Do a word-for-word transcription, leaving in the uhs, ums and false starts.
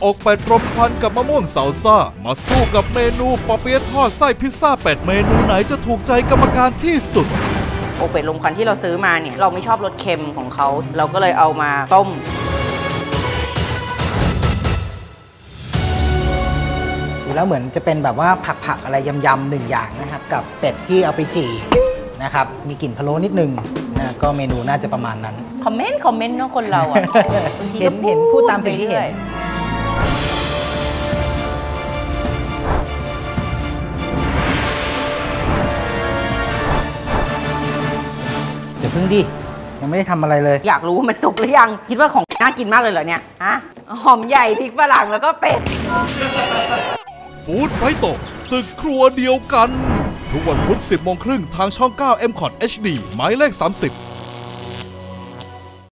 อกเป็ดรมควันกับมะม่วงซาลซ่ามาสู้กับเมนูปอเปี๊ยะทอดไส้พิซซ่าเป็ดเมนูไหนจะถูกใจกรรมการที่สุดอกเป็ดรมควันที่เราซื้อมาเนี่ยเราไม่ชอบรสเค็มของเขาเราก็เลยเอามาต้มดูแล้วเหมือนจะเป็นแบบว่าผักๆอะไรยำๆหนึ่งอย่างนะครับกับเป็ดที่เอาไปจี่นะครับมีกลิ่นพะโล้นิดนึงนะก็เมนูน่าจะประมาณนั้นคอมเมนต์คอมเมนต์เนาะคนเราอ่ะเห็นเห็นพูดตามสิ่งที่เห็นเดี๋ยวพึ่งดิยังไม่ได้ทำอะไรเลยอยากรู้ว่ามันสุกหรือยังคิดว่าของน่ากินมากเลยเหรอเนี่ยฮะหอมใหญ่พริกฝรั่งแล้วก็เป็ดฟู้ดไฟโตศึกครัวเดียวกันทุกวันพุธสิบโมงครึ่งทางช่องเก้า เอ็ม คอท เอช ดี หมายเลขสามสิบ